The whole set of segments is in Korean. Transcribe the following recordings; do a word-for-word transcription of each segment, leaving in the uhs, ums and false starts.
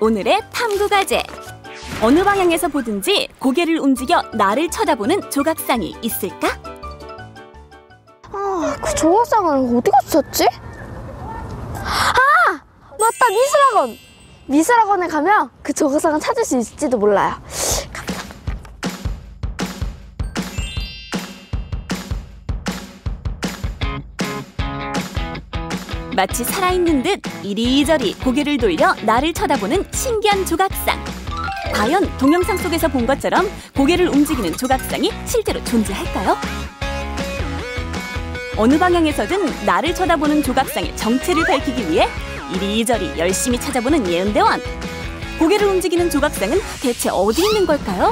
오늘의 탐구과제. 어느 방향에서 보든지 고개를 움직여 나를 쳐다보는 조각상이 있을까? 아, 그 조각상은 어디 갔었지? 아! 맞다! 미술학원! 미술학원에 가면 그 조각상을 찾을 수 있을지도 몰라요. 갑니다. 마치 살아있는 듯 이리저리 고개를 돌려 나를 쳐다보는 신기한 조각상. 과연 동영상 속에서 본 것처럼 고개를 움직이는 조각상이 실제로 존재할까요? 어느 방향에서든 나를 쳐다보는 조각상의 정체를 밝히기 위해 이리저리 열심히 찾아보는 예은대원. 고개를 움직이는 조각상은 대체 어디 있는 걸까요?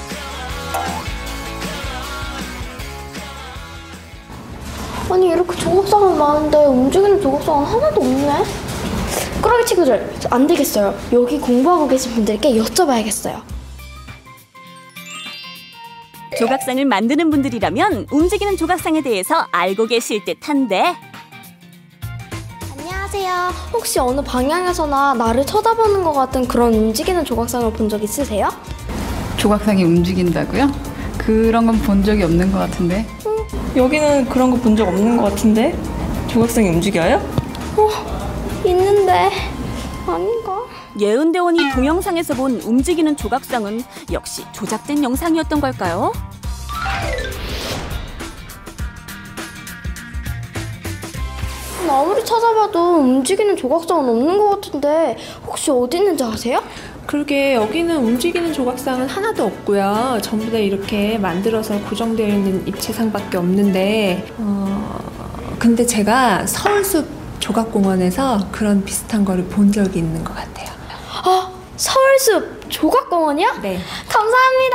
아니, 이렇게 조각상은 많은데 움직이는 조각상은 하나도 없네? 꾸러기 친구들, 안 되겠어요. 여기 공부하고 계신 분들께 여쭤봐야겠어요. 조각상을 만드는 분들이라면 움직이는 조각상에 대해서 알고 계실 듯한데. 안녕하세요. 혹시 어느 방향에서나 나를 쳐다보는 것 같은 그런 움직이는 조각상을 본 적 있으세요? 조각상이 움직인다고요? 그런 건 본 적이 없는 것 같은데. 응. 여기는 그런 거 본 적 없는 것 같은데? 조각상이 움직여요? 어, 있는데 아닌가? 예은대원이 동영상에서 본 움직이는 조각상은 역시 조작된 영상이었던 걸까요? 아무리 찾아봐도 움직이는 조각상은 없는 것 같은데 혹시 어디 있는지 아세요? 그러게 여기는 움직이는 조각상은 하나도 없고요. 전부 다 이렇게 만들어서 고정되어 있는 입체상밖에 없는데 어, 근데 제가 서울숲 조각공원에서 그런 비슷한 거를 본 적이 있는 것 같아요. 아, 서울숲 조각공원이요? 네. 감사합니다.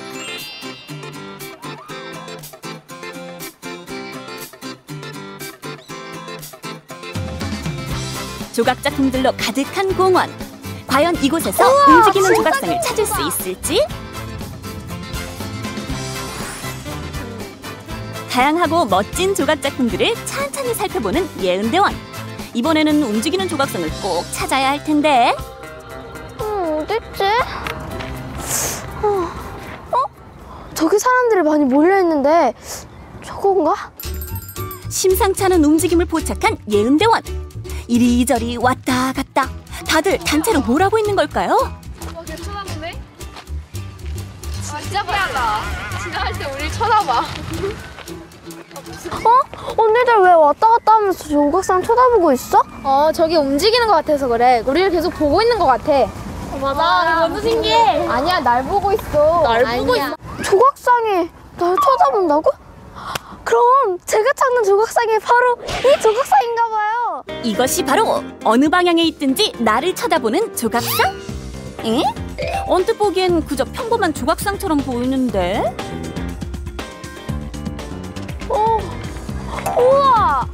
조각 작품들로 가득한 공원. 과연 이곳에서 우와, 움직이는 조각상을 찾을 수 있을지? 다양하고 멋진 조각 작품들을 찬찬히 살펴보는 예은대원. 이번에는 움직이는 조각상을 꼭 찾아야 할 텐데. 음, 어딨지? 어, 어? 저기 사람들이 많이 몰려있는데 저건가? 심상치 않은 움직임을 포착한 예은대원. 이리저리 왔다 갔다. 다들 단체로 뭘 하고 있는 걸까요? 와, 걔 쳐다보네? 진짜 신기하다. 지나갈 때 우리 쳐다봐. 어? 언니들 왜 왔다 갔다 하면서 조각상 쳐다보고 있어? 어, 저기 움직이는 것 같아서 그래. 우리를 계속 보고 있는 것 같아. 맞아. 완전 신기해. 아니야, 날 보고 있어. 날 보고 있어. 조각상이 날 쳐다본다고? 그럼 제가 찾는 조각상이 바로 이 조각상인가 봐요. 이것이 바로 어느 방향에 있든지 나를 쳐다보는 조각상? 에? 언뜻 보기엔 그저 평범한 조각상처럼 보이는데? 어, 우와!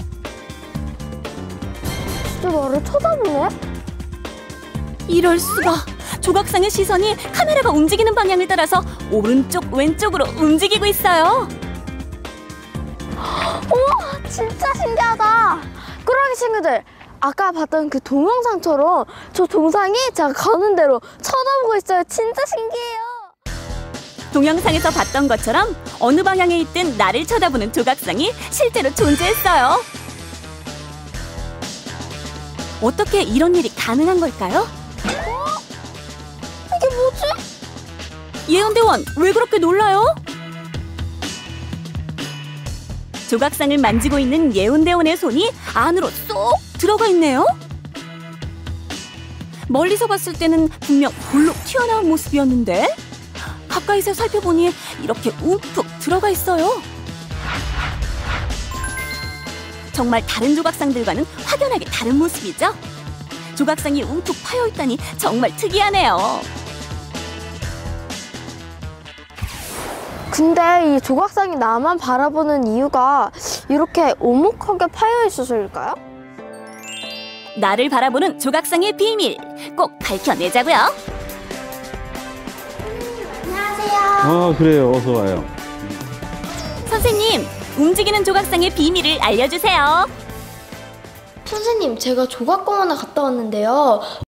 진짜 나를 쳐다보네? 이럴 수가. 조각상의 시선이 카메라가 움직이는 방향을 따라서 오른쪽 왼쪽으로 움직이고 있어요. 우와, 진짜 신기하다. 꾸러기 친구들, 아까 봤던 그 동영상처럼 저 동상이 제가 가는 대로 쳐다보고 있어요. 진짜 신기해요. 동영상에서 봤던 것처럼 어느 방향에 있든 나를 쳐다보는 조각상이 실제로 존재했어요. 어떻게 이런 일이 가능한 걸까요? 어? 이게 뭐지? 예은대원, 왜 그렇게 놀라요? 조각상을 만지고 있는 예은대원의 손이 안으로 쏙 들어가 있네요. 멀리서 봤을 때는 분명 볼록 튀어나온 모습이었는데 가까이서 살펴보니 이렇게 움푹 들어가 있어요. 정말 다른 조각상들과는 확연하게 다른 모습이죠? 조각상이 움푹 파여있다니 정말 특이하네요. 근데 이 조각상이 나만 바라보는 이유가 이렇게 오목하게 파여 있어서일까요? 나를 바라보는 조각상의 비밀 꼭 밝혀내자고요. 안녕하세요. 아, 그래요. 어서 와요. 선생님, 움직이는 조각상의 비밀을 알려주세요. 선생님, 제가 조각공원에 갔다 왔는데요.